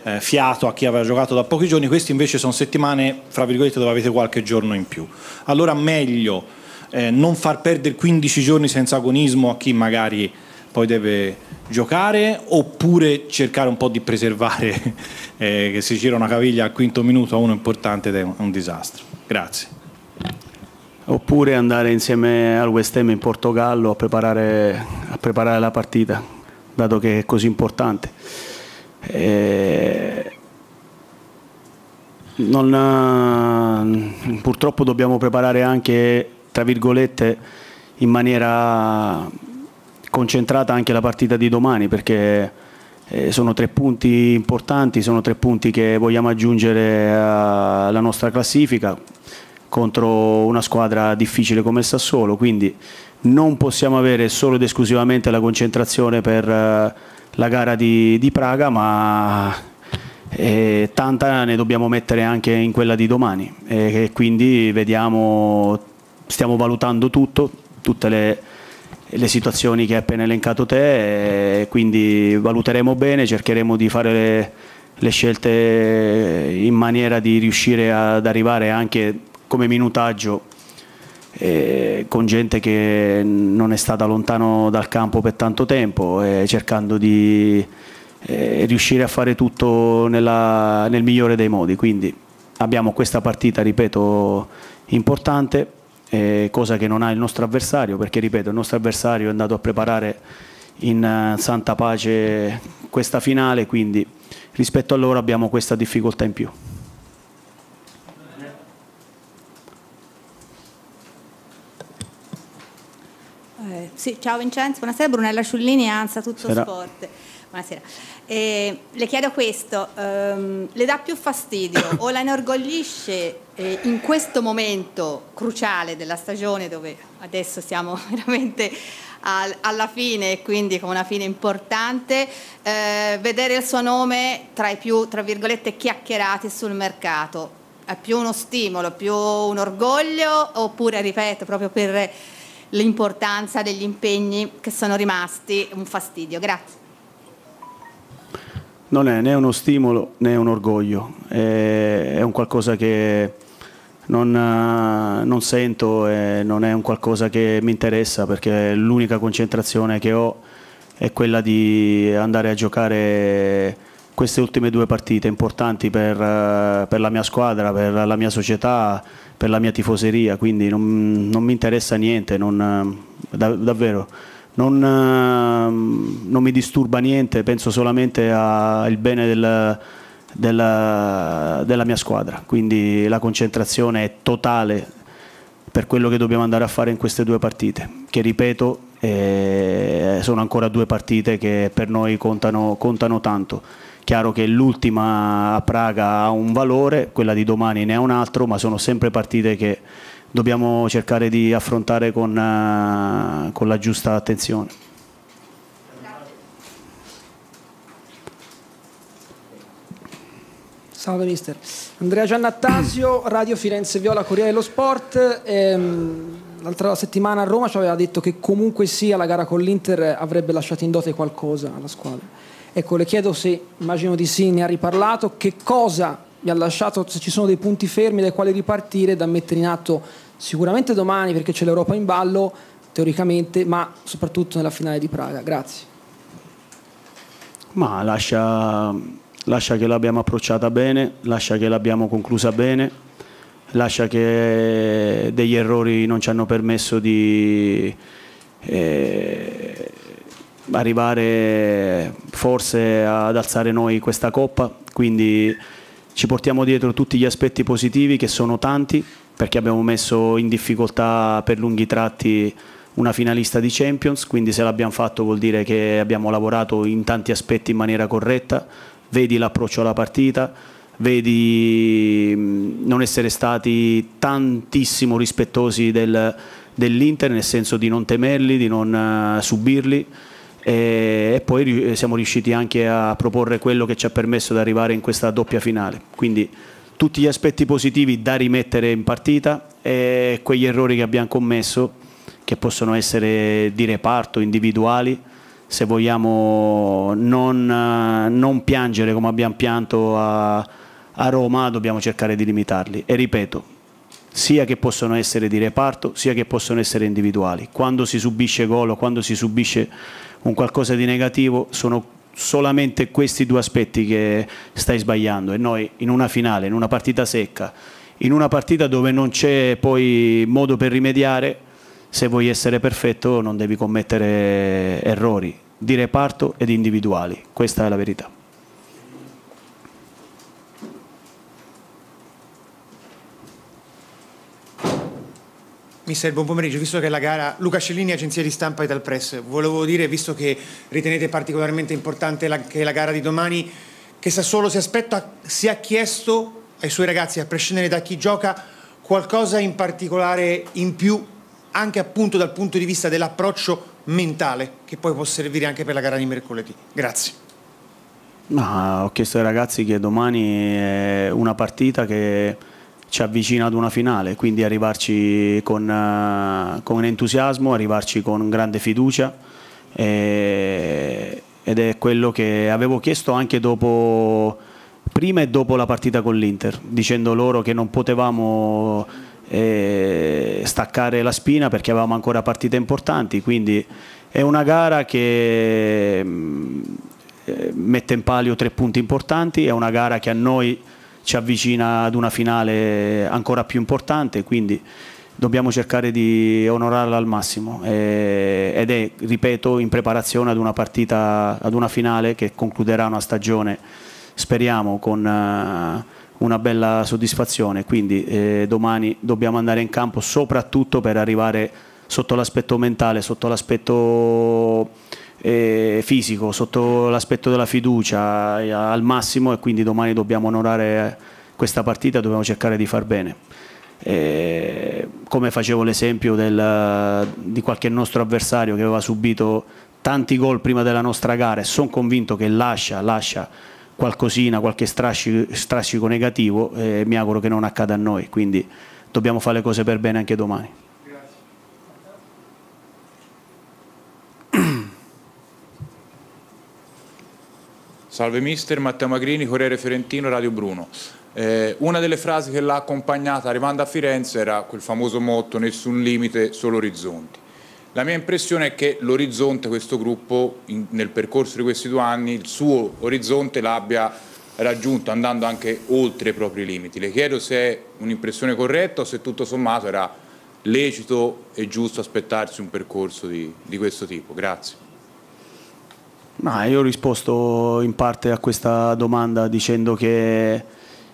fiato a chi aveva giocato da pochi giorni. Questi invece sono settimane, fra virgolette, dove avete qualche giorno in più. Allora meglio non far perdere 15 giorni senza agonismo a chi magari poi deve giocare, oppure cercare un po' di preservare che si gira una caviglia al quinto minuto a uno importante ed è un disastro. Grazie. Oppure andare insieme al West Ham in Portogallo a preparare la partita, dato che è così importante. Purtroppo dobbiamo preparare anche, tra virgolette, in maniera concentrata anche la partita di domani, perché sono 3 punti importanti, sono 3 punti che vogliamo aggiungere alla nostra classifica contro una squadra difficile come il Sassuolo, quindi non possiamo avere solo ed esclusivamente la concentrazione per la gara di Praga, ma tanta ne dobbiamo mettere anche in quella di domani, e quindi stiamo valutando tutte le situazioni che hai appena elencato te, quindi valuteremo bene, cercheremo di fare le scelte in maniera di riuscire ad arrivare anche come minutaggio con gente che non è stata lontano dal campo per tanto tempo, cercando di riuscire a fare tutto nel migliore dei modi. Quindi abbiamo questa partita, ripeto, importante, cosa che non ha il nostro avversario, perché ripeto, il nostro avversario è andato a preparare in santa pace questa finale, quindi rispetto a loro abbiamo questa difficoltà in più. Sì, ciao Vincenzo, buonasera, Brunella Sciullini, ANSA Tutto Sport. Buonasera. Le chiedo questo, le dà più fastidio o la inorgoglisce in questo momento cruciale della stagione, dove adesso siamo veramente alla fine e quindi con una fine importante, vedere il suo nome tra i più, tra virgolette, chiacchierati sul mercato? È più uno stimolo, più un orgoglio, oppure, ripeto, proprio per l'importanza degli impegni che sono rimasti, un fastidio? Grazie. Non è né uno stimolo né un orgoglio, è un qualcosa che non sento e non è un qualcosa che mi interessa, perché l'unica concentrazione che ho è quella di andare a giocare queste ultime 2 partite importanti per la mia squadra, per la mia società, per la mia tifoseria, quindi non mi interessa niente, davvero. Non mi disturba niente, penso solamente al bene della mia squadra, quindi la concentrazione è totale per quello che dobbiamo andare a fare in queste 2 partite, che ripeto sono ancora 2 partite che per noi contano tanto. Chiaro che l'ultima a Praga ha un valore, quella di domani ne ha un altro, ma sono sempre partite che dobbiamo cercare di affrontare con la giusta attenzione. Salve mister. Andrea Giannattasio, Radio Firenze Viola, Corriere dello Sport. L'altra settimana a Roma ci aveva detto che comunque sia la gara con l'Inter avrebbe lasciato in dote qualcosa alla squadra. Ecco, le chiedo se, immagino di sì, ne ha riparlato, che cosa mi ha lasciato, se ci sono dei punti fermi dai quali ripartire, da mettere in atto sicuramente domani, perché c'è l'Europa in ballo, teoricamente, ma soprattutto nella finale di Praga. Grazie. Ma lascia che l'abbiamo approcciata bene, lascia che l'abbiamo conclusa bene, lascia che degli errori non ci hanno permesso di arrivare forse ad alzare noi questa coppa, quindi ci portiamo dietro tutti gli aspetti positivi, che sono tanti, perché abbiamo messo in difficoltà per lunghi tratti una finalista di Champions, quindi se l'abbiamo fatto vuol dire che abbiamo lavorato in tanti aspetti in maniera corretta. Vedi l'approccio alla partita, vedi non essere stati tantissimo rispettosi dell'Inter, nel senso di non temerli, di non subirli, e poi siamo riusciti anche a proporre quello che ci ha permesso di arrivare in questa doppia finale. Quindi tutti gli aspetti positivi da rimettere in partita, e quegli errori che abbiamo commesso, che possono essere di reparto, individuali, se vogliamo non piangere come abbiamo pianto a Roma, dobbiamo cercare di limitarli. E ripeto, sia che possono essere di reparto, sia che possono essere individuali. Quando si subisce gol o quando si subisce un qualcosa di negativo, sono solamente questi due aspetti che stai sbagliando, e noi in una finale, in una partita secca, in una partita dove non c'è poi modo per rimediare, se vuoi essere perfetto non devi commettere errori di reparto ed individuali, questa è la verità. Mister, buon pomeriggio. Visto che la gara, Luca Scellini, agenzia di stampa Italpress, volevo dire, visto che ritenete particolarmente importante che la gara di domani, che Sassuolo si ha chiesto ai suoi ragazzi, a prescindere da chi gioca, qualcosa in particolare in più, anche appunto dal punto di vista dell'approccio mentale, che poi può servire anche per la gara di mercoledì. Grazie. Ho chiesto ai ragazzi che domani è una partita che ci avvicina ad una finale, quindi arrivarci con entusiasmo, arrivarci con grande fiducia, ed è quello che avevo chiesto anche prima e dopo la partita con l'Inter, dicendo loro che non potevamo staccare la spina perché avevamo ancora partite importanti, quindi è una gara che mette in palio 3 punti importanti, è una gara che a noi ci avvicina ad una finale ancora più importante, quindi dobbiamo cercare di onorarla al massimo, ed è, ripeto, in preparazione ad una partita, ad una finale che concluderà una stagione, speriamo, con una bella soddisfazione. Quindi domani dobbiamo andare in campo soprattutto per arrivare sotto l'aspetto mentale, sotto l'aspetto fisico, sotto l'aspetto della fiducia al massimo, e quindi domani dobbiamo onorare questa partita, dobbiamo cercare di far bene. Come facevo l'esempio di qualche nostro avversario che aveva subito tanti gol prima della nostra gara, e sono convinto che lascia qualcosina, qualche strascico negativo, mi auguro che non accada a noi, quindi dobbiamo fare le cose per bene anche domani. Salve mister, Matteo Magrini, Corriere Fiorentino, Radio Bruno. Una delle frasi che l'ha accompagnata arrivando a Firenze era quel famoso motto: nessun limite, solo orizzonti. La mia impressione è che l'orizzonte, questo gruppo, nel percorso di questi 2 anni, il suo orizzonte l'abbia raggiunto andando anche oltre i propri limiti. Le chiedo se è un'impressione corretta o se tutto sommato era lecito e giusto aspettarsi un percorso di questo tipo. Grazie. Io ho risposto in parte a questa domanda dicendo che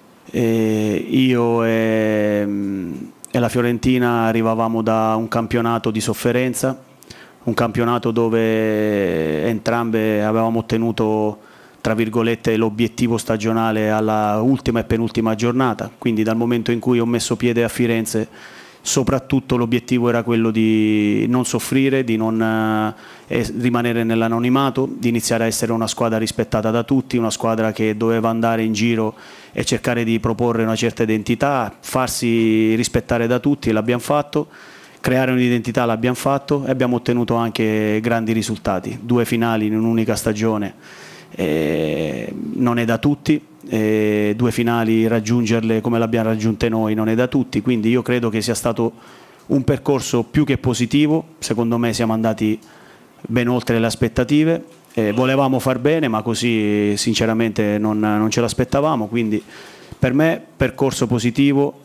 io e la Fiorentina arrivavamo da un campionato di sofferenza, un campionato dove entrambe avevamo ottenuto, tra virgolette, l'obiettivo stagionale alla ultima e penultima giornata, quindi dal momento in cui ho messo piede a Firenze soprattutto l'obiettivo era quello di non soffrire, di non rimanere nell'anonimato, di iniziare a essere una squadra rispettata da tutti, una squadra che doveva andare in giro e cercare di proporre una certa identità, farsi rispettare da tutti, e l'abbiamo fatto. Creare un'identità l'abbiamo fatto e abbiamo ottenuto anche grandi risultati. 2 finali in un'unica stagione non è da tutti, 2 finali raggiungerle come l'abbiamo raggiunte noi non è da tutti, quindi io credo che sia stato un percorso più che positivo. Secondo me siamo andati ben oltre le aspettative, volevamo far bene, ma così sinceramente non ce l'aspettavamo, quindi per me percorso positivo.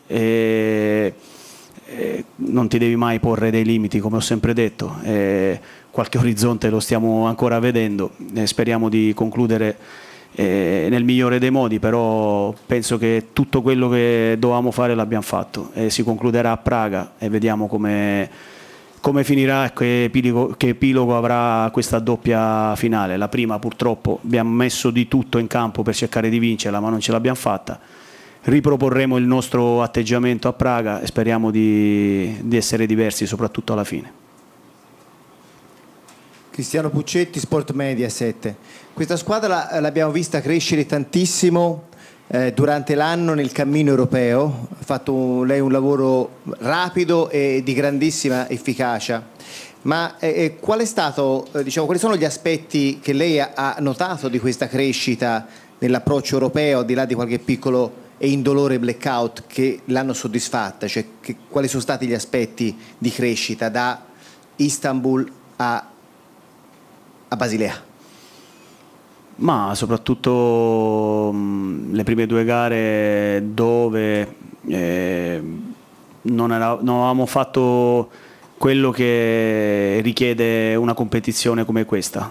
Non ti devi mai porre dei limiti, come ho sempre detto, qualche orizzonte lo stiamo ancora vedendo, speriamo di concludere nel migliore dei modi, però penso che tutto quello che dovevamo fare l'abbiamo fatto, e si concluderà a Praga e vediamo come finirà e che epilogo avrà questa doppia finale. La prima purtroppo abbiamo messo di tutto in campo per cercare di vincerla, ma non ce l'abbiamo fatta. Riproporremo il nostro atteggiamento a Praga e speriamo di essere diversi, soprattutto alla fine. Cristiano Puccetti, Sport Mediaset. Questa squadra l'abbiamo vista crescere tantissimo durante l'anno nel cammino europeo. Ha fatto lei un lavoro rapido e di grandissima efficacia. Ma qual è stato, diciamo, quali sono gli aspetti che lei ha notato di questa crescita nell'approccio europeo, al di là di qualche piccolo e indolore blackout, che l'hanno soddisfatta? Cioè, quali sono stati gli aspetti di crescita da Istanbul a Basilea? Ma soprattutto le prime 2 gare dove non avevamo fatto quello che richiede una competizione come questa,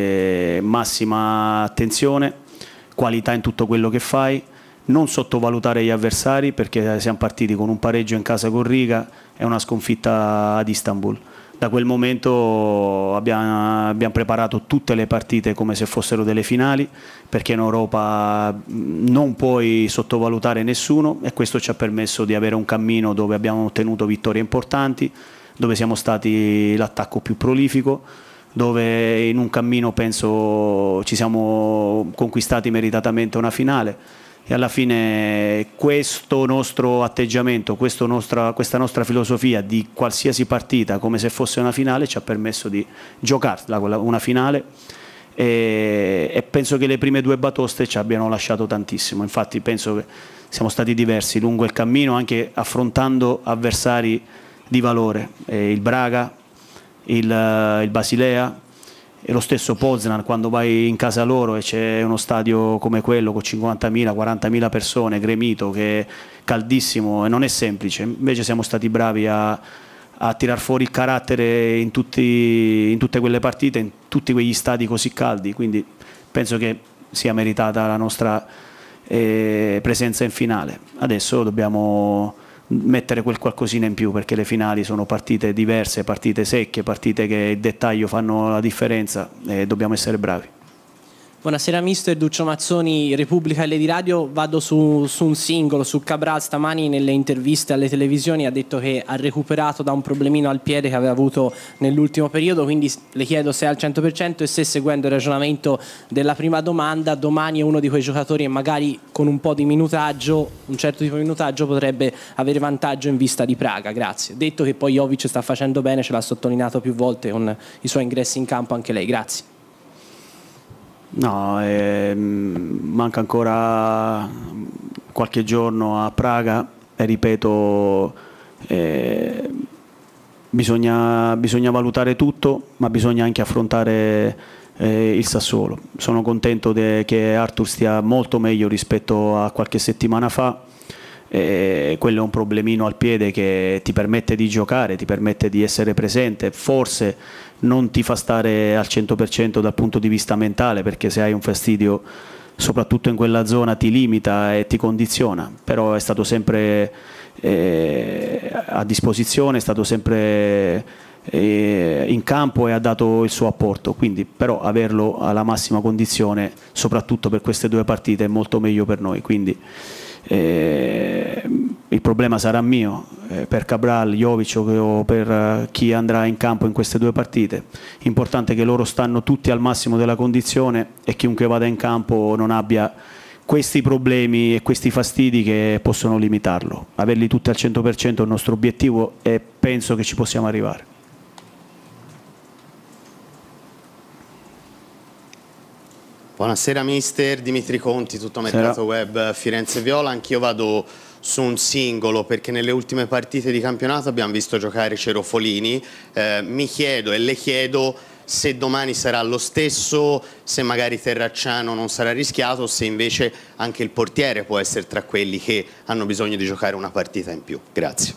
massima attenzione, qualità in tutto quello che fai, non sottovalutare gli avversari, perché siamo partiti con un pareggio in casa con Riga e una sconfitta ad Istanbul. Da quel momento abbiamo preparato tutte le partite come se fossero delle finali, perché in Europa non puoi sottovalutare nessuno, e questo ci ha permesso di avere un cammino dove abbiamo ottenuto vittorie importanti, dove siamo stati l'attacco più prolifico, dove in un cammino penso ci siamo conquistati meritatamente una finale. E alla fine questo nostro atteggiamento, questa nostra filosofia di qualsiasi partita come se fosse una finale ci ha permesso di giocarla una finale, e penso che le prime 2 batoste ci abbiano lasciato tantissimo. Infatti penso che siamo stati diversi lungo il cammino, anche affrontando avversari di valore, il Braga, il Basilea e lo stesso Poznan. Quando vai in casa loro e c'è uno stadio come quello con 50.000, 40.000 persone, gremito, che è caldissimo e non è semplice, invece siamo stati bravi a tirar fuori il carattere in tutte quelle partite, in tutti quegli stadi così caldi, quindi penso che sia meritata la nostra presenza in finale. Adesso dobbiamo mettere quel qualcosina in più, perché le finali sono partite diverse, partite secche, partite che il dettaglio fanno la differenza, e dobbiamo essere bravi. Buonasera mister, Duccio Mazzoni, Repubblica e Lady Radio. Vado su un singolo, su Cabral. Stamani nelle interviste alle televisioni ha detto che ha recuperato da un problemino al piede che aveva avuto nell'ultimo periodo, quindi le chiedo se è al 100% e se, seguendo il ragionamento della prima domanda, domani è uno di quei giocatori che magari con un po' di minutaggio, un certo tipo di minutaggio, potrebbe avere vantaggio in vista di Praga. Grazie. Detto che poi Jovic sta facendo bene, ce l'ha sottolineato più volte con i suoi ingressi in campo anche lei. Grazie. No, manca ancora qualche giorno a Praga e ripeto, bisogna valutare tutto, ma bisogna anche affrontare il Sassuolo. Sono contento che Arthur stia molto meglio rispetto a qualche settimana fa. Quello è un problemino al piede che ti permette di giocare, ti permette di essere presente, forse non ti fa stare al 100% dal punto di vista mentale, perché se hai un fastidio soprattutto in quella zona ti limita e ti condiziona, però è stato sempre a disposizione, è stato sempre in campo e ha dato il suo apporto, quindi però averlo alla massima condizione soprattutto per queste 2 partite è molto meglio per noi, quindi il problema sarà mio per Cabral, Jovic o per chi andrà in campo in queste 2 partite. Importante che loro stanno tutti al massimo della condizione e chiunque vada in campo non abbia questi problemi e questi fastidi che possono limitarlo. Averli tutti al 100% è il nostro obiettivo e penso che ci possiamo arrivare. Buonasera mister, Dimitri Conti, tutto Mercato Web Firenze Viola. Anch'io vado su un singolo perché nelle ultime partite di campionato abbiamo visto giocare Cerofolini. Mi chiedo e le chiedo se domani sarà lo stesso, se magari Terracciano non sarà rischiato, se invece anche il portiere può essere tra quelli che hanno bisogno di giocare una partita in più. Grazie.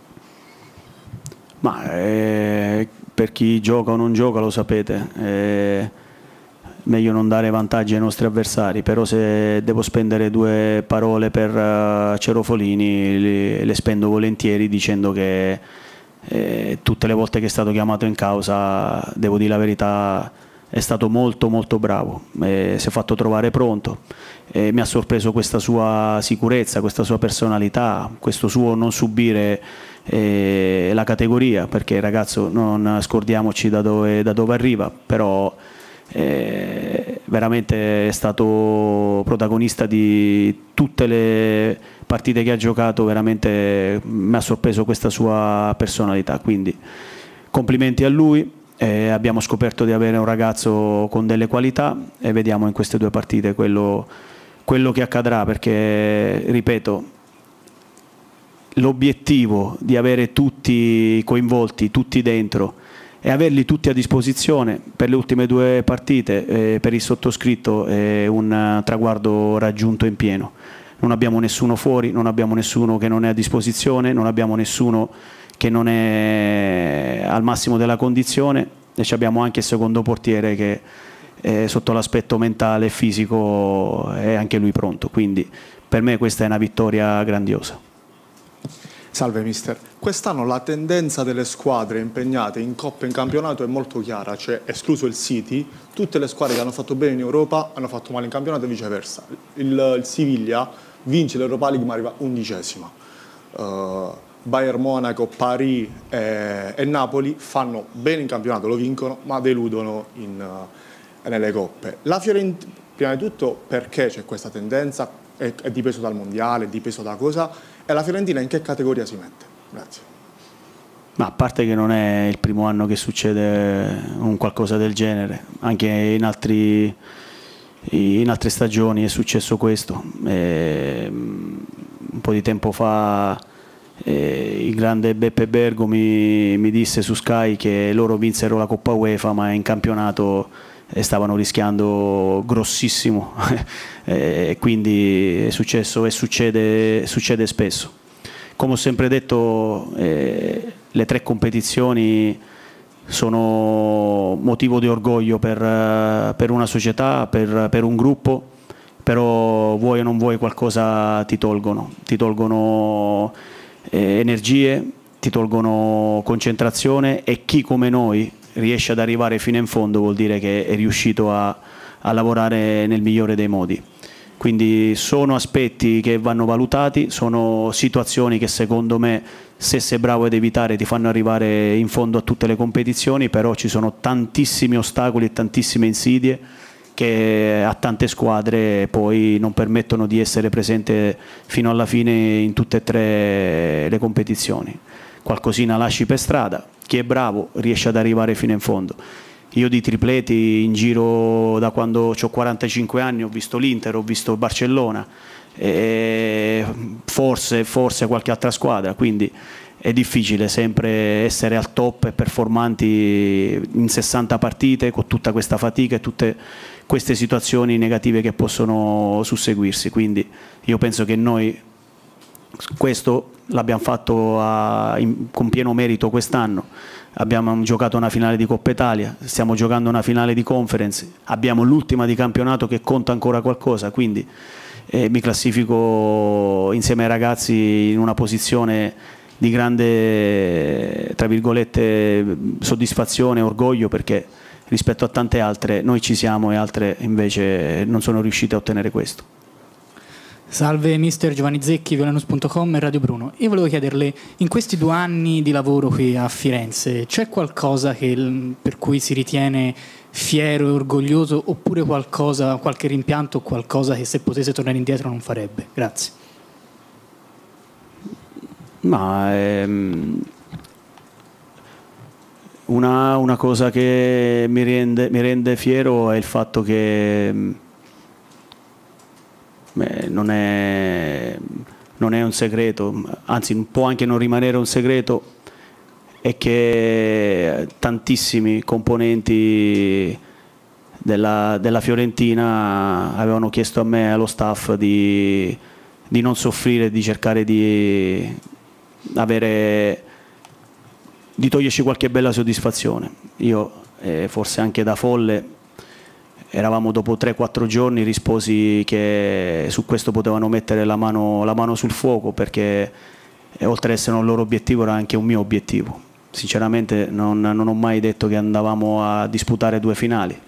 Ma per chi gioca o non gioca lo sapete. Meglio non dare vantaggi ai nostri avversari, però se devo spendere 2 parole per Cerofolini le spendo volentieri, dicendo che tutte le volte che è stato chiamato in causa, devo dire la verità, è stato molto molto bravo, si è fatto trovare pronto, mi ha sorpreso questa sua sicurezza, questa sua personalità, questo suo non subire la categoria, perché il ragazzo, non scordiamoci da dove arriva, però veramente è stato protagonista di tutte le partite che ha giocato, veramente mi ha sorpreso questa sua personalità, quindi complimenti a lui, abbiamo scoperto di avere un ragazzo con delle qualità e vediamo in queste 2 partite quello che accadrà, perché, ripeto, l'obiettivo di avere tutti coinvolti, tutti dentro e averli tutti a disposizione per le ultime 2 partite, per il sottoscritto è un traguardo raggiunto in pieno. Non abbiamo nessuno fuori, non abbiamo nessuno che non è a disposizione, non abbiamo nessuno che non è al massimo della condizione, e abbiamo anche il secondo portiere che sotto l'aspetto mentale e fisico è anche lui pronto, quindi per me questa è una vittoria grandiosa. Salve mister, quest'anno la tendenza delle squadre impegnate in Coppa e in campionato è molto chiara, cioè escluso il City, tutte le squadre che hanno fatto bene in Europa hanno fatto male in campionato e viceversa. Il Siviglia vince l'Europa League ma arriva 11ª. Bayern Monaco, Paris e Napoli fanno bene in campionato, lo vincono, ma deludono nelle coppe. La Fiorentina, prima di tutto, perché c'è questa tendenza? È dipeso dal mondiale, è dipeso da cosa? E la Fiorentina in che categoria si mette? Grazie. Ma a parte che non è il primo anno che succede un qualcosa del genere, anche in altre stagioni è successo questo. Un po' di tempo fa il grande Beppe Bergo mi disse su Sky che loro vinsero la Coppa UEFA ma in campionato stavano rischiando grossissimo quindi è successo e succede spesso. Come ho sempre detto, le 3 competizioni sono motivo di orgoglio per una società, per un gruppo, però vuoi o non vuoi qualcosa ti tolgono energie, ti tolgono concentrazione, e chi come noi riesce ad arrivare fino in fondo vuol dire che è riuscito a lavorare nel migliore dei modi. Quindi sono aspetti che vanno valutati, sono situazioni che secondo me, se sei bravo ad evitare, ti fanno arrivare in fondo a tutte le competizioni, però ci sono tantissimi ostacoli e tantissime insidie che a tante squadre poi non permettono di essere presente fino alla fine in tutte e 3 le competizioni. Qualcosina lasci per strada, chi è bravo riesce ad arrivare fino in fondo. Io di tripleti in giro da quando ho 45 anni ho visto l'Inter, ho visto il Barcellona, e forse qualche altra squadra, quindi è difficile sempre essere al top e performanti in 60 partite con tutta questa fatica e tutte queste situazioni negative che possono susseguirsi. Quindi io penso che noi questo l'abbiamo fatto con pieno merito quest'anno. Abbiamo giocato una finale di Coppa Italia, stiamo giocando una finale di Conference, abbiamo l'ultima di campionato che conta ancora qualcosa, quindi mi classifico insieme ai ragazzi in una posizione di grande, tra virgolette, soddisfazione e orgoglio, perché rispetto a tante altre noi ci siamo e altre invece non sono riuscite a ottenere questo. Salve mister Giovanni Zecchi, Violanus.com e Radio Bruno. Io volevo chiederle, in questi 2 anni di lavoro qui a Firenze, c'è qualcosa per cui si ritiene fiero e orgoglioso, oppure qualche rimpianto o qualcosa che se potesse tornare indietro non farebbe? Grazie. Ma una cosa che mi rende fiero è il fatto che non è un segreto, anzi può anche non rimanere un segreto, è che tantissimi componenti della Fiorentina avevano chiesto a me e allo staff di non soffrire, di cercare di toglierci qualche bella soddisfazione. Io, forse anche da folle, eravamo dopo 3-4 giorni, risposi che su questo potevano mettere la mano sul fuoco, perché oltre ad essere un loro obiettivo era anche un mio obiettivo. Sinceramente non ho mai detto che andavamo a disputare 2 finali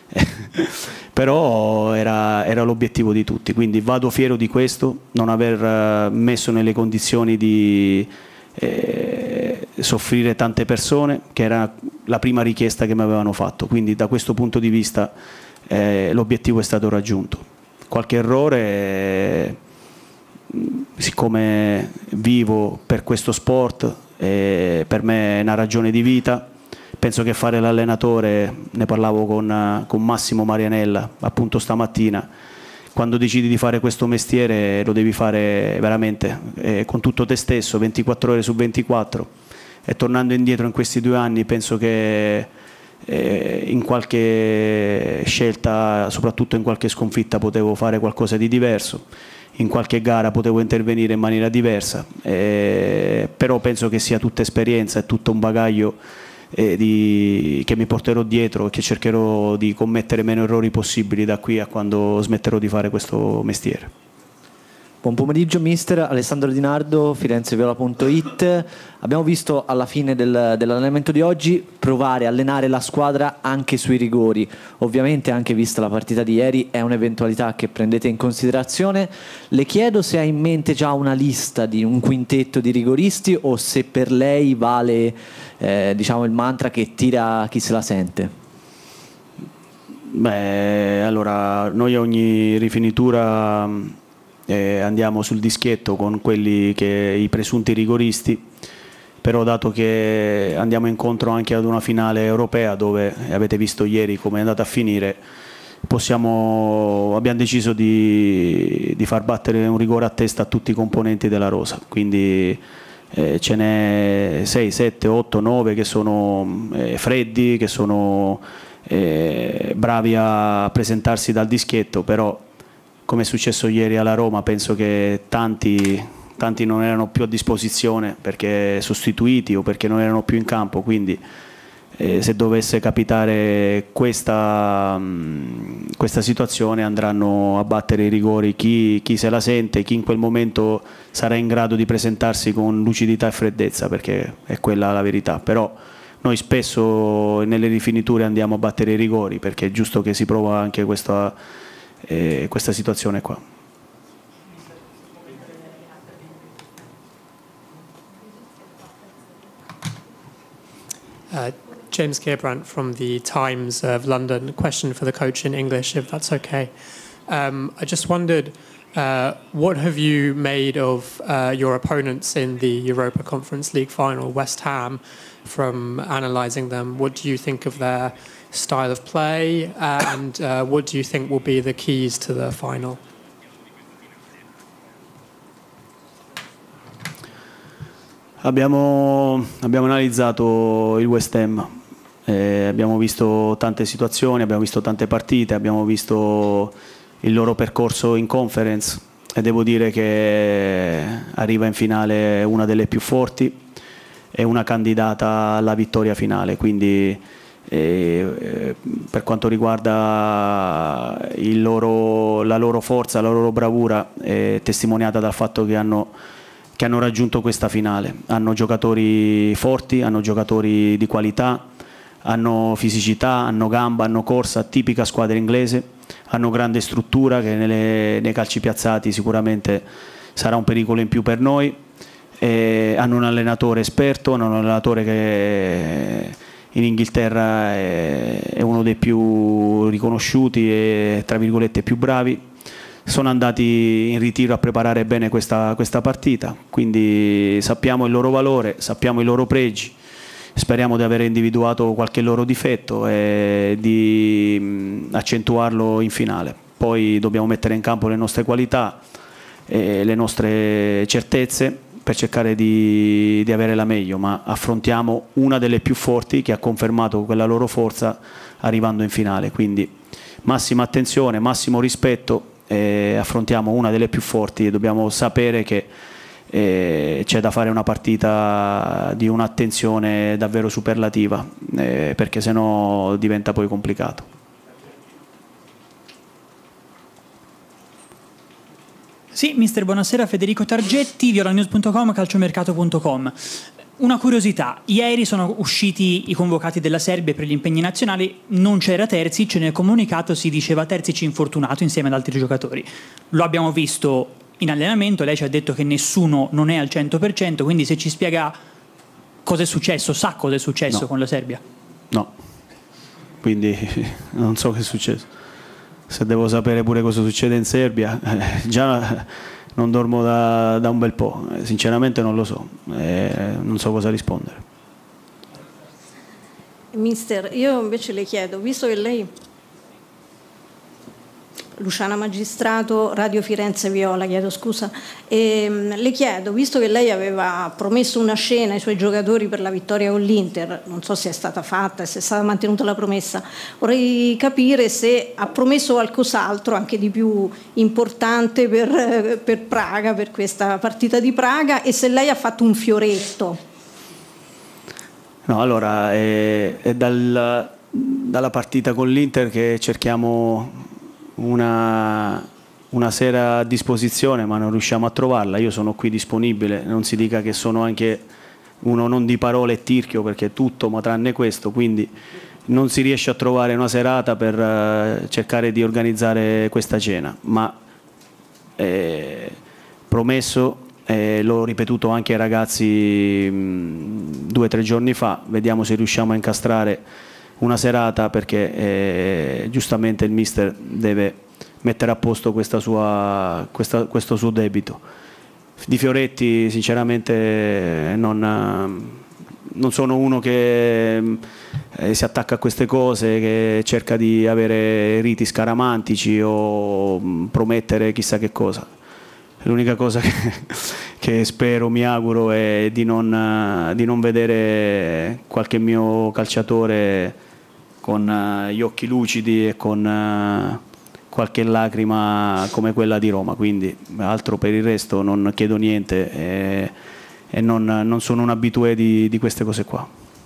però era l'obiettivo di tutti, quindi vado fiero di questo, non aver messo nelle condizioni di soffrire tante persone, che era la prima richiesta che mi avevano fatto, quindi da questo punto di vista l'obiettivo è stato raggiunto. Qualche errore, siccome vivo per questo sport, per me è una ragione di vita, penso che fare l'allenatore, ne parlavo con Massimo Marianella appunto stamattina, quando decidi di fare questo mestiere lo devi fare veramente con tutto te stesso, 24 ore su 24, e tornando indietro in questi 2 anni penso che in qualche scelta, soprattutto in qualche sconfitta, potevo fare qualcosa di diverso, in qualche gara potevo intervenire in maniera diversa, però penso che sia tutta esperienza e tutto un bagaglio che mi porterò dietro e che cercherò di commettere meno errori possibili da qui a quando smetterò di fare questo mestiere. Buon pomeriggio mister, Alessandro Di Nardo, firenzeviola.it. Abbiamo visto alla fine dell'allenamento di oggi provare a allenare la squadra anche sui rigori. Ovviamente, anche vista la partita di ieri, è un'eventualità che prendete in considerazione. Le chiedo se ha in mente già una lista di un quintetto di rigoristi o se per lei vale diciamo il mantra che tira chi se la sente. Beh, allora noi a ogni rifinitura andiamo sul dischetto con quelli che i presunti rigoristi, però dato che andiamo incontro anche ad una finale europea dove avete visto ieri come è andata a finire, abbiamo deciso di far battere un rigore a testa a tutti i componenti della rosa, quindi ce n'è 6, 7, 8, 9 che sono freddi, che sono bravi a presentarsi dal dischetto, però come è successo ieri alla Roma penso che tanti non erano più a disposizione perché sostituiti o perché non erano più in campo, quindi se dovesse capitare questa situazione andranno a battere i rigori chi se la sente, chi in quel momento sarà in grado di presentarsi con lucidità e freddezza, perché è quella la verità. Però noi spesso nelle rifiniture andiamo a battere i rigori perché è giusto che si prova anche questa situazione qua. James Gearbrandt from the Times of London. A question for the coach in English, if that's okay. I just wondered, what have you made of your opponents in the Europa Conference League final, West Ham, from analysing them? What do you think of their style of play, and what do you think will be the keys to the final? Abbiamo analizzato il West Ham, abbiamo visto tante situazioni, abbiamo visto tante partite, abbiamo visto il loro percorso in Conference e devo dire che arriva in finale una delle più forti e una candidata alla vittoria finale, quindi per quanto riguarda la loro forza, la loro bravura è testimoniata dal fatto che hanno raggiunto questa finale. Hanno giocatori forti, hanno giocatori di qualità, hanno fisicità, hanno gamba, hanno corsa, tipica squadra inglese, hanno grande struttura che nei calci piazzati sicuramente sarà un pericolo in più per noi, hanno un allenatore esperto, hanno un allenatore che in Inghilterra è uno dei più riconosciuti e tra virgolette più bravi. Sono andati in ritiro a preparare bene questa partita, quindi sappiamo il loro valore, sappiamo i loro pregi, speriamo di aver individuato qualche loro difetto e di accentuarlo in finale. Poi dobbiamo mettere in campo le nostre qualità e le nostre certezze per cercare di avere la meglio, ma affrontiamo una delle più forti che ha confermato quella loro forza arrivando in finale, quindi massima attenzione, massimo rispetto. Affrontiamo una delle più forti e dobbiamo sapere che c'è da fare una partita di un'attenzione davvero superlativa, perché sennò diventa poi complicato. Sì, mister, buonasera, Federico Targetti, violanews.com, calciomercato.com. Una curiosità, ieri sono usciti i convocati della Serbia per gli impegni nazionali, non c'era Terzic, nel comunicato si diceva Terzic infortunato insieme ad altri giocatori. Lo abbiamo visto in allenamento, lei ci ha detto che nessuno non è al 100%, quindi se ci spiega cosa è successo, sa cosa è successo con la Serbia? No, quindi non so che è successo. Se devo sapere pure cosa succede in Serbia, già non dormo da un bel po', sinceramente non lo so, non so cosa rispondere. Mister, io invece le chiedo, visto che lei, Luciana Magistrato, Radio Firenze Viola, chiedo scusa, le chiedo, visto che lei aveva promesso una scena ai suoi giocatori per la vittoria con l'Inter, non so se è stata fatta, se è stata mantenuta la promessa, vorrei capire se ha promesso qualcos'altro anche di più importante per Praga, per questa partita di Praga, e se lei ha fatto un fioretto. No, allora è dalla partita con l'Inter che cerchiamo una sera a disposizione, ma non riusciamo a trovarla. Io sono qui disponibile, non si dica che sono anche uno non di parole e tirchio, perché è tutto ma tranne questo, quindi non si riesce a trovare una serata per cercare di organizzare questa cena, ma promesso, l'ho ripetuto anche ai ragazzi 2 o 3 giorni fa, vediamo se riusciamo a incastrare una serata, perché giustamente il mister deve mettere a posto questo suo debito. Di fioretti sinceramente non sono uno che si attacca a queste cose, che cerca di avere riti scaramantici o promettere chissà che cosa. L'unica cosa che spero, mi auguro, è di non vedere qualche mio calciatore con gli occhi lucidi e con qualche lacrima come quella di Roma, quindi altro per il resto non chiedo niente e non sono un abitué di queste cose qua.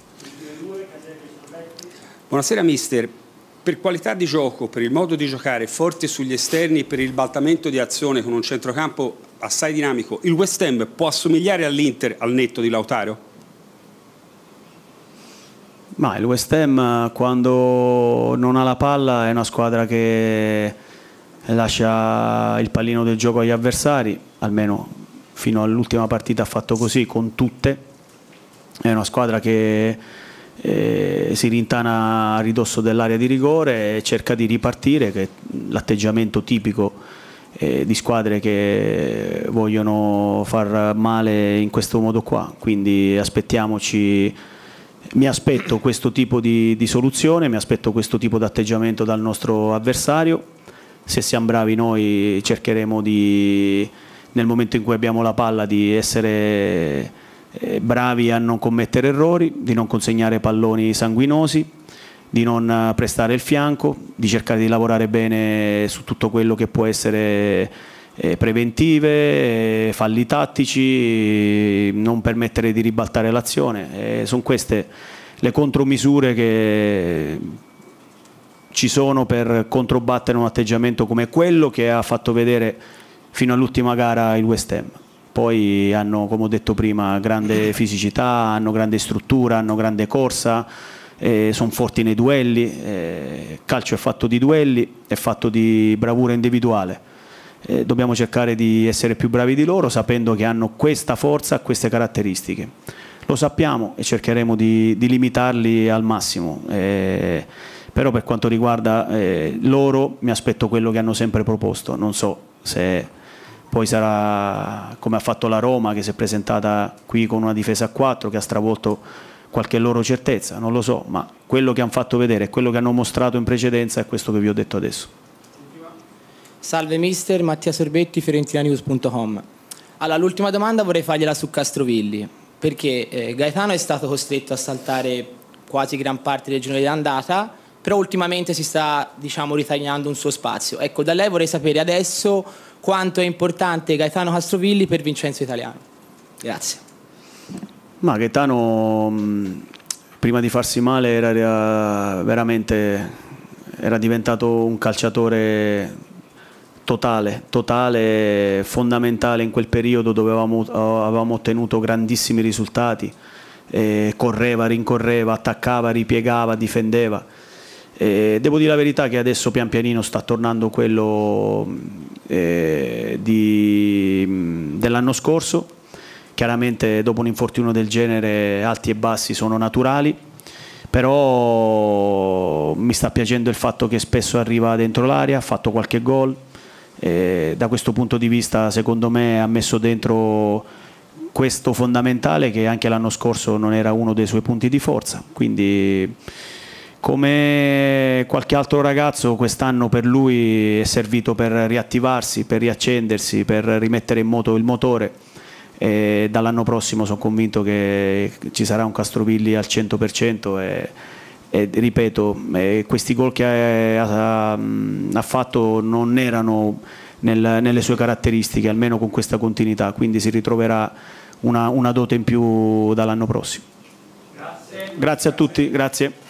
Buonasera mister, per qualità di gioco, per il modo di giocare forte sugli esterni, per il baltamento di azione con un centrocampo assai dinamico, il West Ham può assomigliare all'Inter al netto di Lautaro? Ma il West Ham, quando non ha la palla, è una squadra che lascia il pallino del gioco agli avversari, almeno fino all'ultima partita ha fatto così con tutte. È una squadra che si rintana a ridosso dell'area di rigore e cerca di ripartire, che è l'atteggiamento tipico di squadre che vogliono far male in questo modo qua. Quindi mi aspetto questo tipo di soluzione, mi aspetto questo tipo di atteggiamento dal nostro avversario. Se siamo bravi noi cercheremo nel momento in cui abbiamo la palla, di essere bravi a non commettere errori, di non consegnare palloni sanguinosi, di non prestare il fianco, di cercare di lavorare bene su tutto quello che può essere preventive, falli tattici, non permettere di ribaltare l'azione. Sono queste le contromisure che ci sono per controbattere un atteggiamento come quello che ha fatto vedere fino all'ultima gara il West Ham. Poi hanno, come ho detto prima, grande fisicità, hanno grande struttura, hanno grande corsa, sono forti nei duelli. Il calcio è fatto di duelli, è fatto di bravura individuale. Dobbiamo cercare di essere più bravi di loro, sapendo che hanno questa forza, queste caratteristiche. Lo sappiamo e cercheremo di limitarli al massimo. Però per quanto riguarda loro, mi aspetto quello che hanno sempre proposto. Non so se poi sarà come ha fatto la Roma, che si è presentata qui con una difesa a 4 che ha stravolto qualche loro certezza, non lo so, ma quello che hanno fatto vedere, quello che hanno mostrato in precedenza è questo che vi ho detto adesso. Salve mister, Mattia Sorbetti, FiorentinaNews.com. Allora, l'ultima domanda vorrei fargliela su Castrovilli, perché Gaetano è stato costretto a saltare quasi gran parte del girone di andata, però ultimamente si sta, diciamo, ritagliando un suo spazio. Ecco, da lei vorrei sapere adesso quanto è importante Gaetano Castrovilli per Vincenzo Italiano. Grazie. Ma Gaetano, prima di farsi male, era diventato un calciatore totale, fondamentale in quel periodo dove avevamo ottenuto grandissimi risultati. Correva, rincorreva, attaccava, ripiegava, difendeva. Devo dire la verità che adesso pian pianino sta tornando quello dell'anno scorso. Chiaramente dopo un infortunio del genere alti e bassi sono naturali, però mi sta piacendo il fatto che spesso arriva dentro l'area, ha fatto qualche gol. Da questo punto di vista secondo me ha messo dentro questo fondamentale che anche l'anno scorso non era uno dei suoi punti di forza, quindi come qualche altro ragazzo quest'anno per lui è servito per riattivarsi, per riaccendersi, per rimettere in moto il motore, e dall'anno prossimo sono convinto che ci sarà un Castrovilli al 100% e ripeto, questi gol che ha fatto non erano nelle sue caratteristiche, almeno con questa continuità, quindi si ritroverà una dote in più dall'anno prossimo. Grazie a tutti, grazie.